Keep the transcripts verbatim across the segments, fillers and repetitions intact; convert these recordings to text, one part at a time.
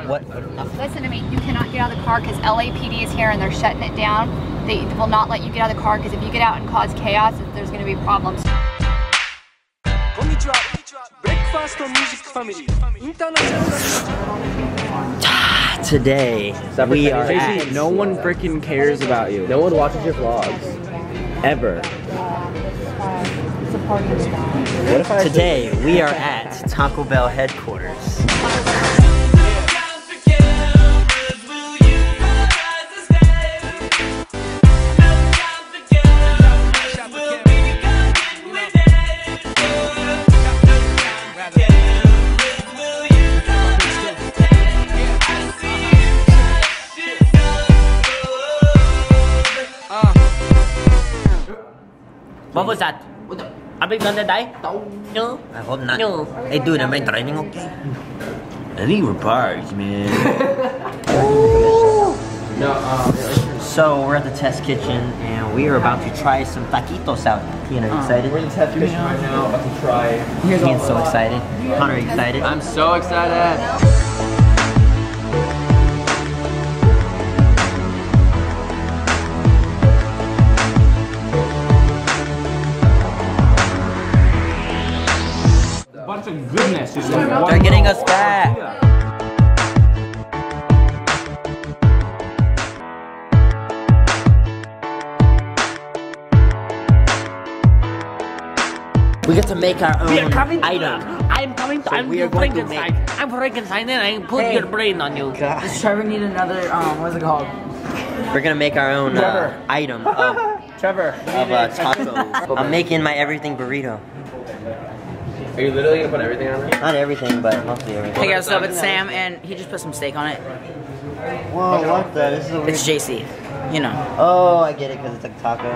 What? Listen to me. You cannot get out of the car because L A P D is here and they're shutting it down. They will not let you get out of the car because if you get out and cause chaos, there's going to be problems. Today, we are at... No one freaking cares about you. No one watches your vlogs. Ever. What if I Today, we are at Taco Bell headquarters. What was that? Are we gonna die? No. I hope not. No. Hey dude, am I driving okay? I think we're parked, man. No, um, so we're at the test kitchen and we are about to try some taquitos out. Ian, are you excited? We're in the test kitchen right now, about to try. Ian's so excited. Connor, are you excited? I'm so excited. Bunch of goodness. Just like They're getting us back. We get to make our own We are coming to item. I'm coming to, So I'm we are going to Frankenstein. make- I'm Frankenstein and I put Hey. your brain on you. Does Trevor need another, um, what's it called? We're gonna make our own uh, Trevor. item of, Trevor. of uh, tacos. I'm making my everything burrito. Are you literally gonna put everything on there? Not everything, but mostly everything. Hey guys, what's up? It's Sam, and he just put some steak on it. Whoa, what the? This is a weird... It's J C, you know. Oh, I get it, because it's a taco.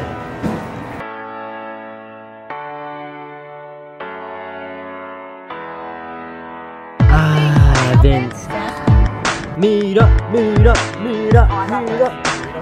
Ah, Vince. Meet up, meet up, meet up, meet up.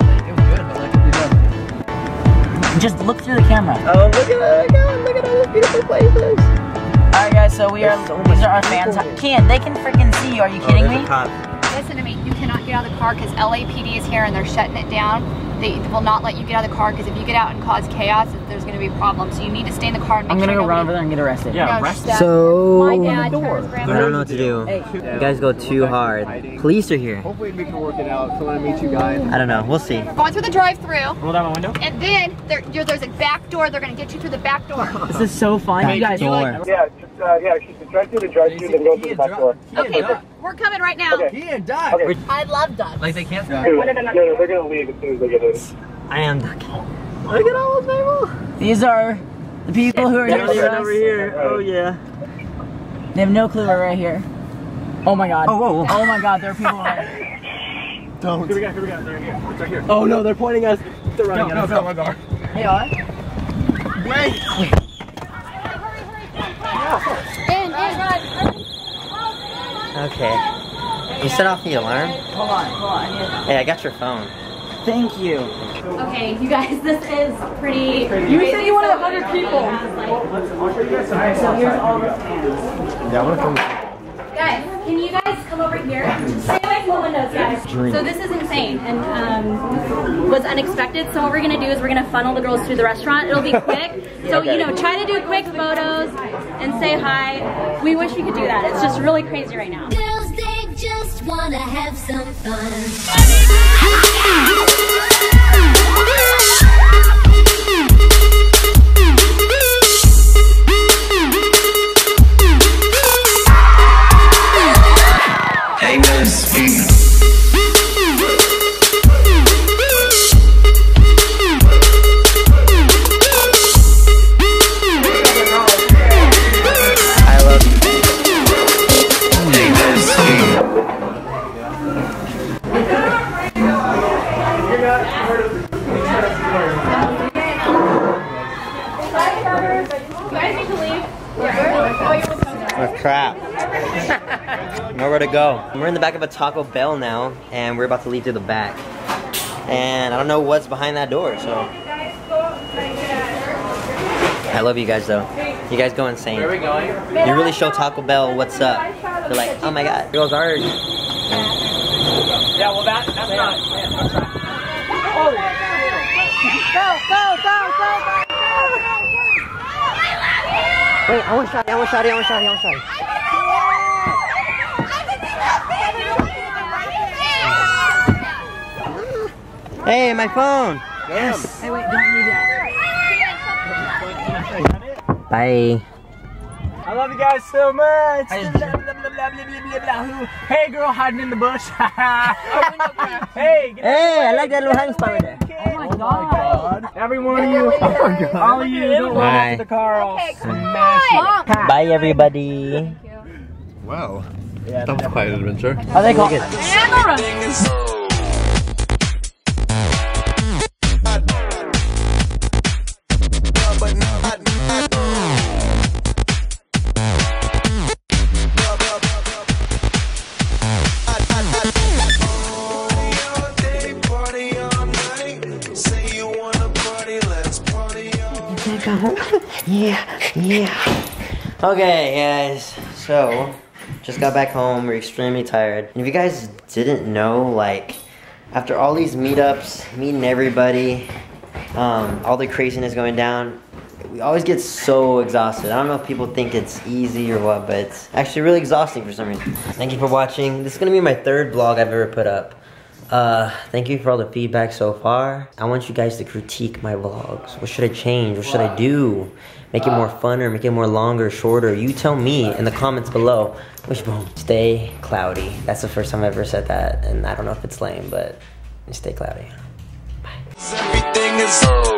Just look through the camera. Oh, look at that, look at all those beautiful places. Alright guys, so we are, these are our fans. Can't, they can freaking see you, are you kidding me? Listen to me. You cannot get out of the car because L A P D is here and they're shutting it down. They will not let you get out of the car because if you get out and cause chaos, there's going to be problems. So you need to stay in the car and make I'm gonna sure go run nobody- over there and get arrested. Yeah, No, rest. that- So, my dad, Trevor's I grandma. don't know what to do. You guys go too hard. Police are here. Hopefully we can work it out. So I want to meet you guys. I don't know, we'll see. Going through the drive-through, Roll down my window. and then there, you're, there's a back door. They're going to get you through the back door. This is so fun. You guys, door. Yeah, just, uh, yeah, she's the drive through the drive through, then go through the back door. Okay, we're, we're coming right now. Okay. He didn't die. Okay. I love dogs. Like they can't. No, no, no, they're gonna leave as soon as they get in. I am ducking. Look at all those people. these are the people who are here They're with over us. here. Oh yeah. They have no clue we're right here. Oh my god. Oh, whoa, whoa. Oh my god, there are people right Don't. Here we go. Here we go. They're here. It's right here. Oh no, they're pointing us. They're running No, no, no, my car. They are? Wait. In, in. Okay. You set off the alarm? Hold on, hold on. I need- Hey, I got your phone. Thank you. Okay, you guys, this is pretty. You said you wanted a hundred people. Alright, So here's all the fans. Yeah, I want to come. guys, can you guys come over here? Stay away from the windows, guys. So this is insane and um, was unexpected. So what we're gonna do is we're gonna funnel the girls through the restaurant. It'll be quick. So you know, try to do quick photos and say hi. We wish we could do that. It's just really crazy right now. Girls, they just wanna have some fun. I love you. We're trapped. Nowhere to go. We're in the back of a Taco Bell now, and we're about to leave through the back. And I don't know what's behind that door, so. I love you guys though. You guys go insane. Where are we going? You really show Taco Bell what's up. They're like, oh my god. Girls are Yeah, well that, that's not. Go, go, go, go, go. Wait, I want shot, I want shot, I want shot, I want shot. Hey, my phone. Yes. Hey, wait, don't leave yet. Bye. I love you guys so much. Hey, girl hiding in the bush. Hey, get Hey, I like that little hang spot right there. Oh my god. Every one of you, all of you, don't run Bye. into the car. I'll smash it. Bye, everybody. Wow. That was quite an adventure. Are they called? Yeah, yeah. Okay, guys. So, just got back home. We're extremely tired. And if you guys didn't know, like, after all these meetups, meeting everybody, um, all the craziness going down, we always get so exhausted. I don't know if people think it's easy or what, but it's actually really exhausting for some reason. Thank you for watching. This is gonna be my third vlog I've ever put up. Uh, thank you for all the feedback so far. I want you guys to critique my vlogs. What should I change? What should I do? Make it more funner, make it more longer, shorter. You tell me in the comments below. Wishbone, stay cloudy. That's the first time I've ever said that, and I don't know if it's lame, but stay cloudy. Bye.